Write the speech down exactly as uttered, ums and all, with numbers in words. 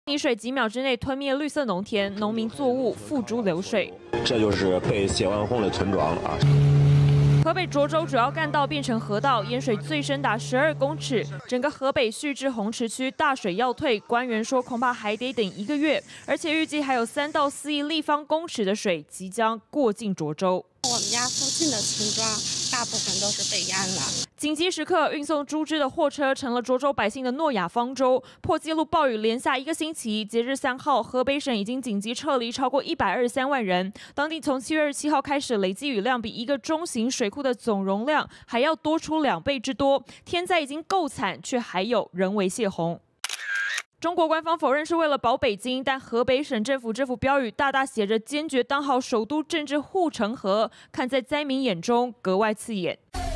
泥水几秒之内吞灭绿色农田，农民作物付诸流水。 这就是被泄完洪的村庄了啊！ 河北涿州主要干道变成河道，淹水最深达十二公尺，整个河北蓄至洪池区大水要退，官员说恐怕还得等一个月，而且预计还有三到四亿立方公尺的水即将过境涿州。 我们家附近的村庄大部分都是被淹了。 紧急时刻，运送猪只的货车成了涿州百姓的诺亚方舟。破纪录暴雨连下一个星期，截至三号，河北省已经紧急撤离超过一百二十三万人。当地从七月二十七号开始，累积雨量比一个中型水库的总容量还要多出两倍之多。天灾已经够惨，却还有人为泄洪。中国官方否认是为了保北京，但河北省政府这幅标语大大写着“坚决当好首都政治护城河”，看在灾民眼中格外刺眼。